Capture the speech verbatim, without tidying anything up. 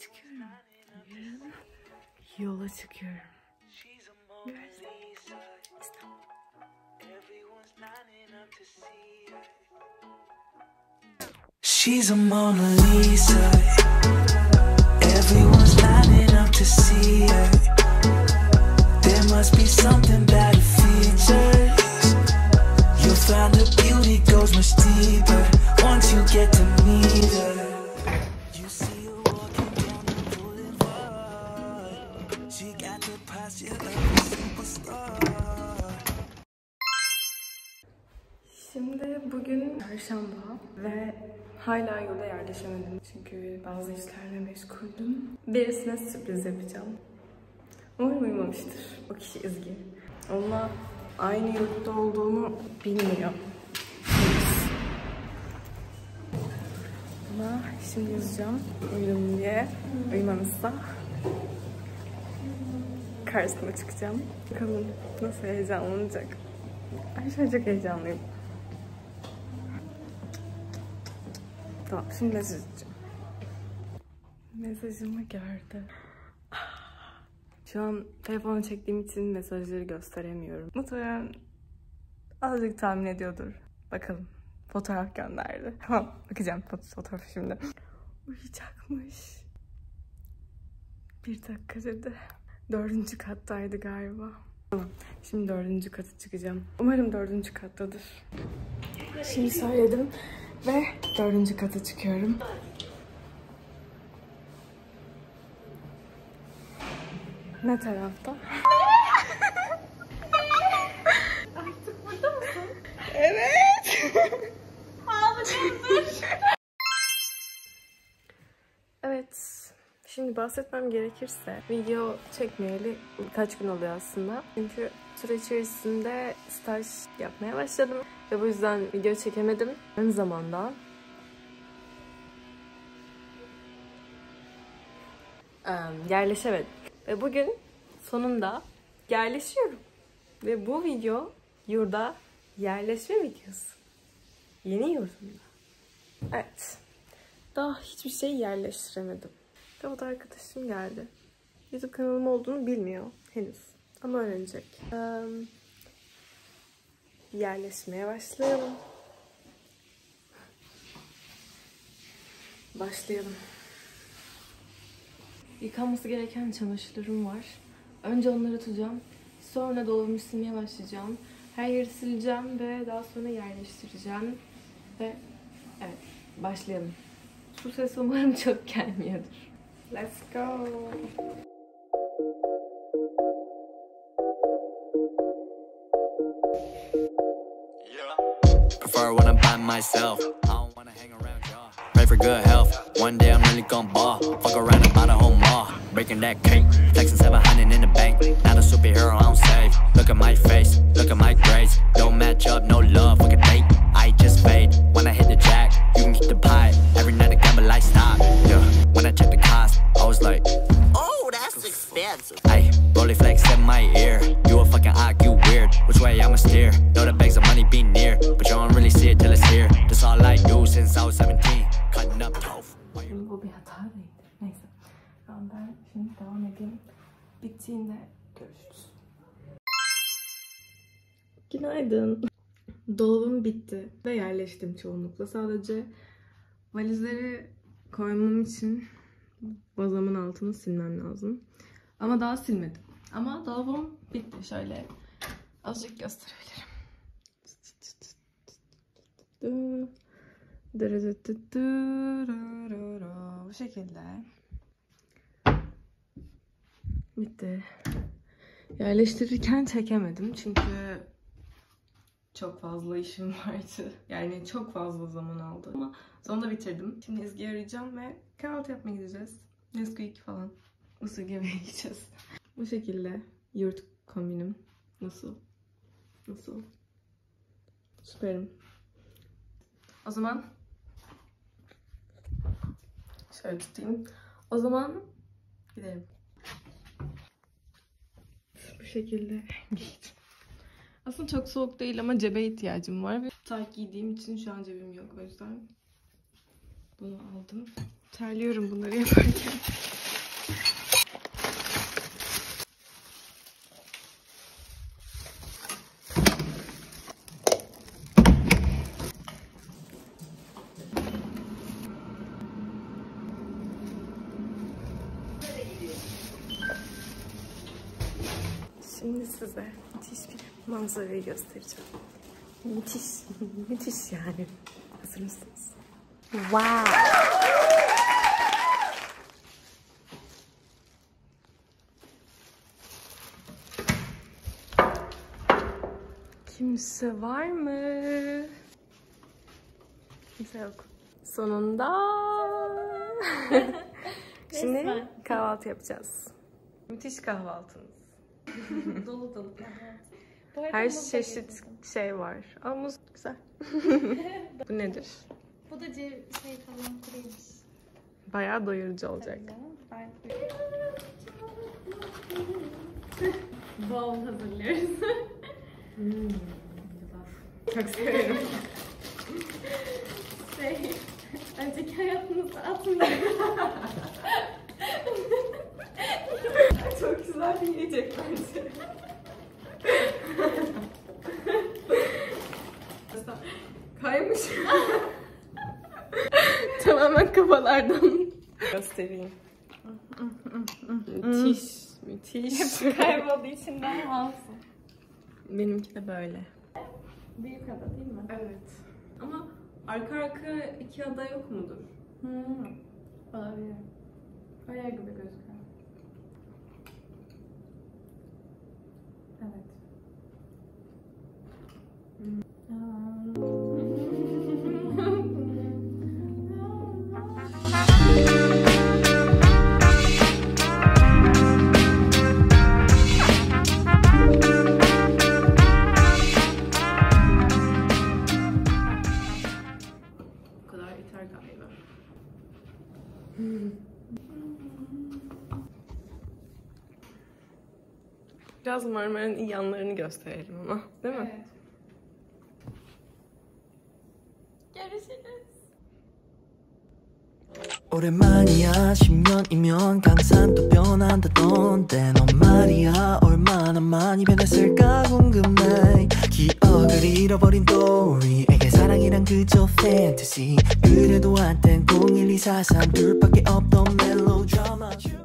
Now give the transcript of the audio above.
çıkıyorum. Yola çıkıyorum. She's a Mona Lisa. Everyone's lining up to see her. There must be something about her features. You'll find her beauty goes much deeper once you get to meet her. You see her walking down the boulevard. She got the posture of a superstar. Şimdi bugün Çarşamba ve hala yurda yerleşemedim çünkü bazı işlerle meşguldüm. Birisine sürpriz yapacağım. Umarım uyumamıştır. O kişi İzgi. Onunla aynı yurtta olduğumu bilmiyor. Ama şimdi yazacağım uyudum diye. Uyumamışsa karşısına çıkacağım. Bakalım nasıl heyecanlanacak. Ay şu an çok heyecanlıyım. Tamam, şimdi mesaj edeceğim. Mesajımı gördü. Şu an telefonu çektiğim için mesajları gösteremiyorum. Muhtemelen azıcık tahmin ediyordur. Bakalım. Fotoğraf gönderdi. Tamam, bakacağım fotoğrafı şimdi. Uyuyacakmış. Bir dakika dedi. Dördüncü kattaydı galiba. Tamam, şimdi dördüncü kata çıkacağım. Umarım dördüncü kattadır. Şimdi söyledim. Ve dördüncü kata çıkıyorum. Ne tarafta? Artık burada mısın? Evet. Ağlayacağım. Evet. Şimdi bahsetmem gerekirse video çekmeyeli birkaç gün oluyor aslında. Çünkü süre içerisinde staj yapmaya başladım. Ve bu yüzden video çekemedim. Aynı zamanda um, yerleşemedim. Ve bugün sonunda yerleşiyorum. Ve bu video yurda yerleşme videosu. Yeni yurdumda. Evet. Daha hiçbir şey yerleştiremedim. Kavat arkadaşım geldi. YouTube kanalım olduğunu bilmiyor henüz. Ama öğrenecek. Um, yerleşmeye başlayalım. Başlayalım. Yıkanması gereken çamaşırlarım var. Önce onları tutacağım. Sonra dolabımı silmeye başlayacağım. Her yeri sileceğim ve daha sonra yerleştireceğim. Ve evet, başlayalım. Su sesi umarım çok gelmiyordur. Let's go. Prefer when I'm by myself. I don't wanna hang around y'all. Pray for good health. One day I'm really gon' ball. Fuck around and buy the whole mall. Breaking that cake. Flexing seven hundred in the bank. Not a superhero, I don't save. Look at my face. Look at my grades. Don't match up, no love. Fuck a date. I just fade. When I hit the jack, you can keep the pie. Every night I gamble, I stop. Yeah. When I check the cost, I was like, oh, that's expensive. Ay, rolling flex in my ear. You a fucking ock, you weird. Which way I'ma steer? Know the bags of money be near, but you don't really see it till it's here. That's all I do since I was seventeen. Cutting up tough. Şimdi bu bir hata değildi. Neyse. Tamam, ben şimdi devam edeyim. Bittiğinde görüşürüz. Günaydın. Dolabım bitti ve yerleştim çoğunlukla. Sadece valizleri koymam için bazamın altını silmem lazım. Ama daha silmedim. Ama dolabım bitti. Şöyle azıcık gösterebilirim. Bu şekilde. Bitti. Yerleştirirken çekemedim çünkü çok fazla işim vardı. Yani çok fazla zaman aldı. Ama sonunda bitirdim. Şimdi İzgi'yi arayacağım ve kahvaltı yapmaya gideceğiz. Nesquik falan. Usul yemeğe gideceğiz. Bu şekilde yurt kombinim. Nasıl? Nasıl? Süperim. O zaman şöyle tutayım. O zaman gidelim. Bu şekilde giydim. Aslında çok soğuk değil ama cebe ihtiyacım var. Ve tayt giydiğim için şu an cebim yok. O yüzden bunu aldım. Terliyorum bunları yaparken. Şimdi size müthiş bir manzarayı göstereceğim. Müthiş, müthiş yani. Hazır mısınız? Wow! Kimse var mı? Kimse yok. Sonunda. Şimdi kahvaltı yapacağız. Müthiş kahvaltınız. Dolu dolu. Her çeşit şey var. Ama muz güzel. Bu nedir? Bu da şey falan kuruymuş. Bayağı doyurucu olacak. Ben... Bol hazırlıyoruz. Hmm. Çok severim. Şey, önceki hayatınızda atmayın. Çok güzel bir yiyecek bence. Kaymış. Tamamen kafalardan. Göstereyim. Müthiş. Müthiş. Kayboldu içinden olsun. Benimki de böyle. Büyük ada değil mi? Evet. Ama arka arka iki ada yok mudur? Hmm. Olabilir. Öyle gibi gözüküyor. Evet. Bu kadar yeter galiba. Biraz Marmara'nın iyi yanlarını gösterelim ama, değil mi? Evet. Görüşürüz. 오랜만이야 십 년이면 강산도 변한다던데 넌 말이야 얼마나 많이 변했을까 궁금해 기억을 잃어버린 또리에게 사랑이란 그저 fantasy 그래도 한땐 공일이사삼 둘밖에 없던 멜로드라마